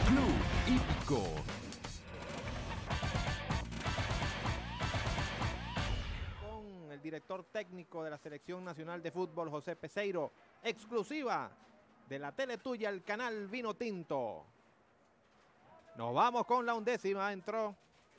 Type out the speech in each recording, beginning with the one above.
Club Hípico. Con el director técnico de la Selección Nacional de Fútbol, José Peseiro, exclusiva de la tele tuya, el canal Vino Tinto. Nos vamos con la 11ª, entró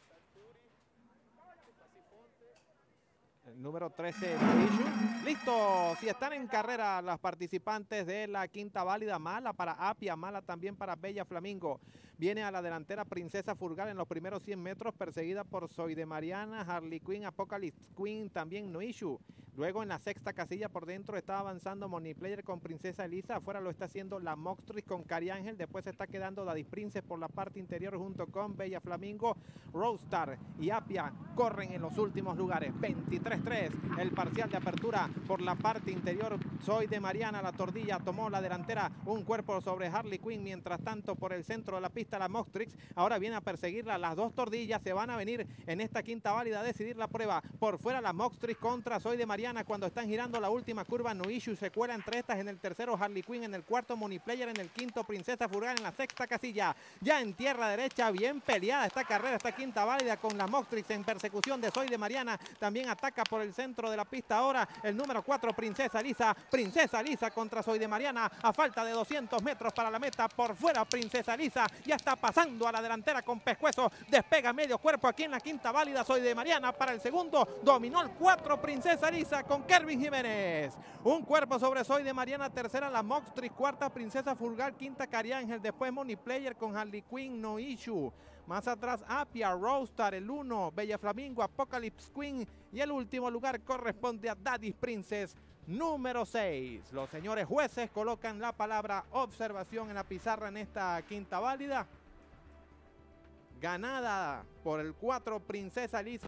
el número 13, Noishu. Listo, si están en carrera las participantes de la quinta válida, mala para Apia, mala también para Bella Flamingo. Viene a la delantera Princesa Fulgar en los primeros 100 metros, perseguida por Soy de Mariana, Harley Quinn, Apocalypse Queen, también Noishu. Luego en la sexta casilla por dentro está avanzando Money Player con Princesa Elisa. Afuera lo está haciendo la Moxtris con Cari Ángel. Después se está quedando Daddy Princess por la parte interior junto con Bella Flamingo. Roadstar y Apia corren en los últimos lugares. 23-3 el parcial de apertura por la parte interior. Soy de Mariana, la tordilla tomó la delantera. Un cuerpo sobre Harley Quinn. Mientras tanto por el centro de la pista la Moxtrix. Ahora viene a perseguirla. Las dos tordillas se van a venir en esta quinta válida a decidir la prueba. Por fuera la Moxtrix contra Soy de Mariana. Cuando están girando la última curva, Noishu se cuela entre estas. En el tercero Harley Quinn, en el cuarto Money Player, en el quinto Princesa Fulgar, en la sexta casilla. Ya en tierra derecha, bien peleada esta carrera, esta quinta válida con la Moxtrix en persecución de Soy de Mariana. También ataca por el centro de la pista ahora el número 4 Princesa Lisa. Princesa Lisa contra Soy de Mariana a falta de 200 metros para la meta. Por fuera Princesa Lisa ya está pasando a la delantera con Pescuezo. Despega medio cuerpo aquí en la quinta válida. Soy de Mariana para el segundo. Dominó el 4 Princesa Lisa con Kervin Jiménez. Un cuerpo sobre Soy de Mariana, tercera la Moxtrix, cuarta Princesa Fulgar, quinta Cari Ángel, después Money Player con Harley Quinn, Noishu. Más atrás Apia, Roadstar, el 1, Bella Flamingo, Apocalypse Queen y el último lugar corresponde a Daddy Princess, número 6. Los señores jueces colocan la palabra observación en la pizarra en esta quinta válida. Ganada por el 4 Princesa Lisa.